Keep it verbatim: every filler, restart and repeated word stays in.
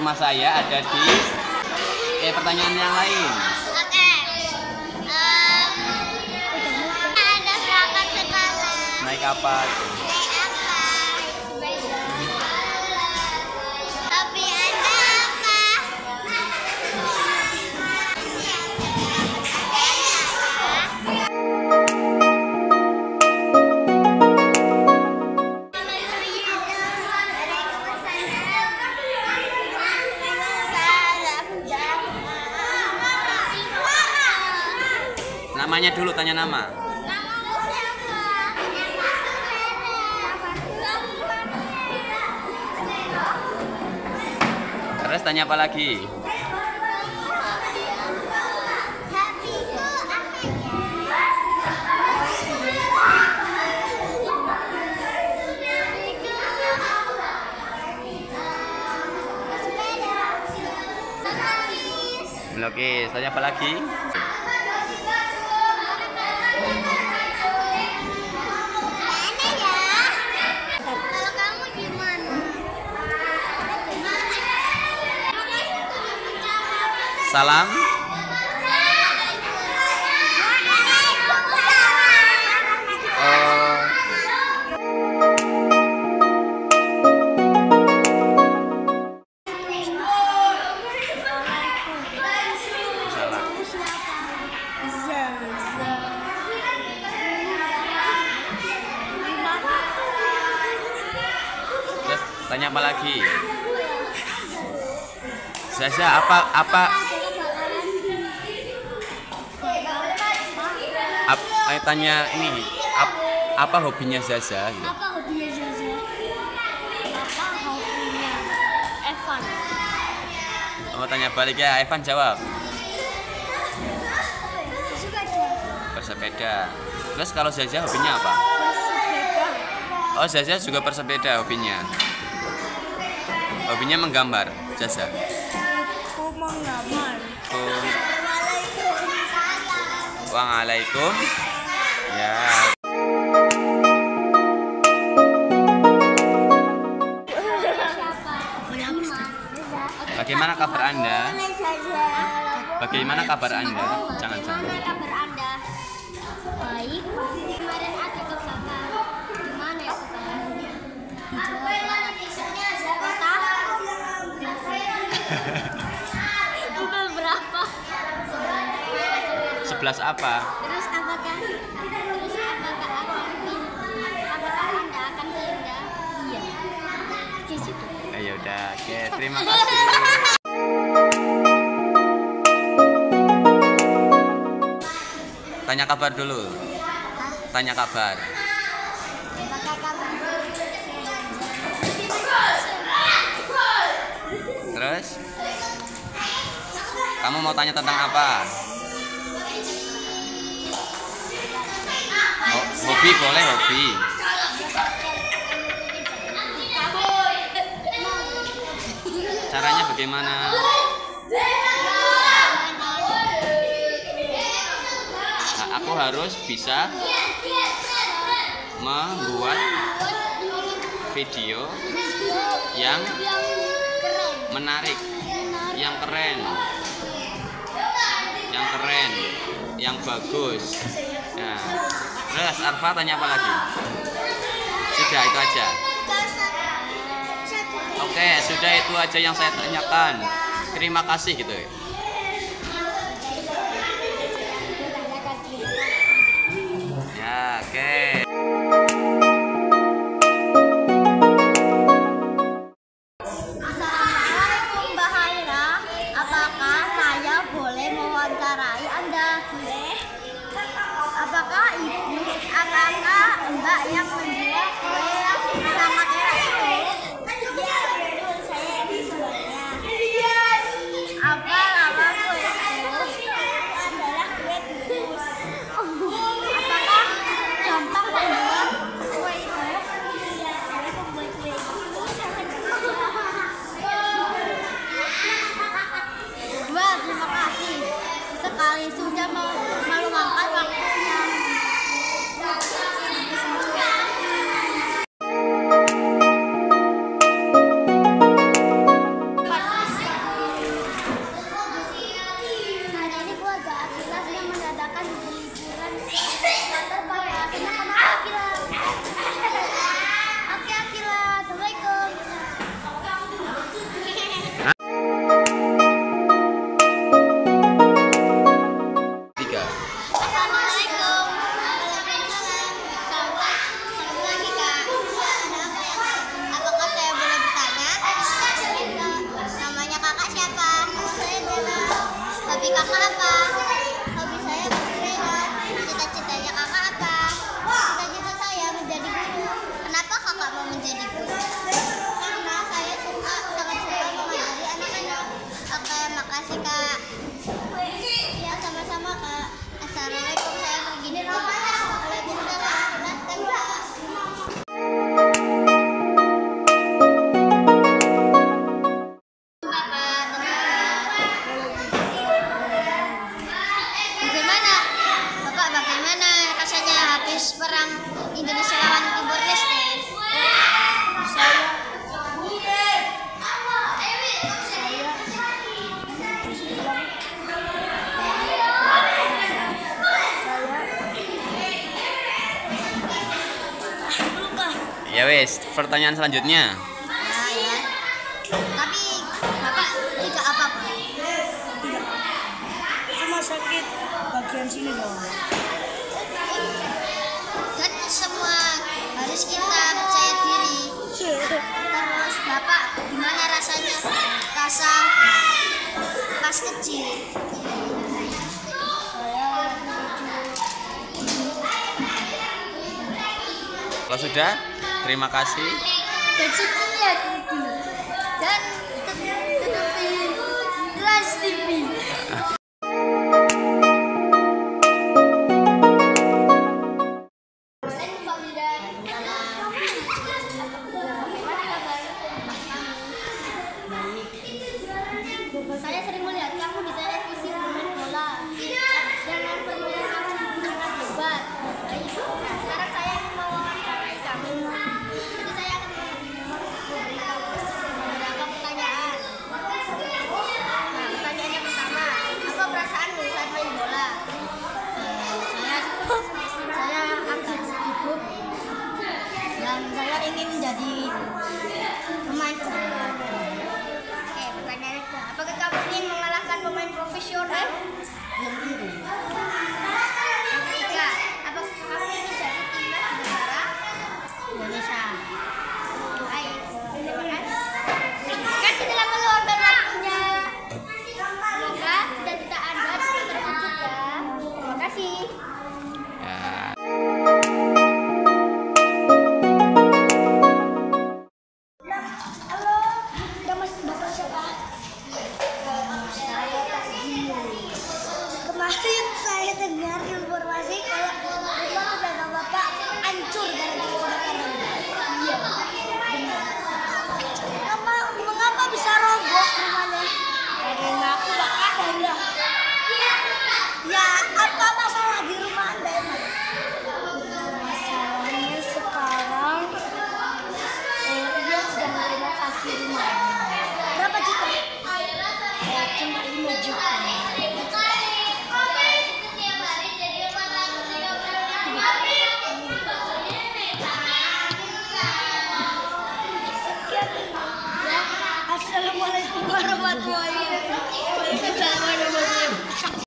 rumah saya ada di eh pertanyaan yang lain. Oke. Um, ada berangkat sekolah. Naik apa? Naik apa? Sepeda. Hobi Anda apa? Namanya dulu, tanya nama. Terus tanya apa lagi? Melukis. Tanya apa lagi? Kalau kamu gimana? Salam. Oh. Salah. Terus tanya apa lagi? Zaza apa apa ap, eh, tanya ini ap, apa hobinya Zaza? Gitu. Apa hobinya Zaza? Apa hobinya Evan? Oh, tanya balik ya, Evan jawab. Sepeda. Bersepeda. Terus kalau Zaza hobinya apa? Bersepeda. Oh, Zaza juga bersepeda hobinya. Hobinya menggambar, Zaza. Aku menggambar. Oh. Waalaikum. Ya. Bagaimana kabar Anda? Bagaimana kabar Anda? Jangan jangan. Gimana kabar Anda? Baik. Kemarin ada ke Bapak. Gimana ya kabarnya? Kota. Pukul berapa? Sebelas apa? Terus apakah terus apakah akan apakah Anda akan pindah? Iya. Di situ. Eh, ya udah. Oke, terima kasih. Tanya kabar dulu. Tanya kabar. Apakah kabar? Terus? Kamu mau tanya tentang apa? Oh, hobi boleh hobi. Caranya bagaimana? Nah, aku harus bisa membuat video yang menarik, yang keren, yang keren, yang bagus. Nah, terus Arfa tanya apa lagi? Sudah itu aja. Oke, sudah itu aja yang saya tanyakan. Terima kasih gitu. Ya, oke. Assalamualaikum Mbak Haira. Apakah saya boleh mewawancarai Anda? Boleh. Apakah Ibu, apakah Mbak yang menjual kue yang sangat enak itu? Iya, betul. Saya yang menjualnya. Apa nama kue itu? Adalah kue tikus. Apakah gampang membuat kue itu? Iya, saya membuat kue itu sangat gampang. Dua, terima kasih. Sekali sudah mau meluangkan waktunya. Gimana rasanya habis perang Indonesia lawan Timor Leste? Saya saya terus bilang saya lupa. Ya wes, pertanyaan selanjutnya. Nah, ya. Tapi Bapak tidak apa-apa. Tidak. Cuma sakit bagian sini doang. Dan semua harus kita percaya diri. Terus Bapak gimana rasanya rasa pas kecil? Kalau sudah, terima kasih. Dan sekian itu. Dan tetap di Trans T V. Saya sering melihat kamu di televisi bermain bola dan permainan kamu sangat hebat. Nah, sekarang saya ingin mewawancarai kamu. Jadi saya akan memberikan beberapa pertanyaan. Nah, pertanyaan yang pertama, apa perasaanmu saat main bola? Eh, saya saya agak sibuk dan saya ingin menjadi pemain bola. Oke, pertanyaan kedua. Apakah kamu ingin mengalahkan pemain profesional? Belum tentu. Yang ketiga, apakah kamu ingin jadi timnas negara Indonesia? Baik, terima kasih. Terima kasih telah meluangkan waktunya. Semoga cita-cita Anda terwujud ya. Terima kasih. Ya. Halo, nama Bapak siapa? Saya Kak Gino. Kemarin saya dengar informasi kalau rumah tetangga Bapak hancur gara-gara kebakaran. Iya, benar. Mengapa, mengapa bisa roboh rumahnya? Karena kebakaran ya. Ya, apa masalah di rumah Anda emang? Masalahnya sekarang eh, dia sudah merenovasi rumah. Berapa juta? Eh, cuma lima juta. Sekian ya. Assalamualaikum warahmatullahi wabarakatuh.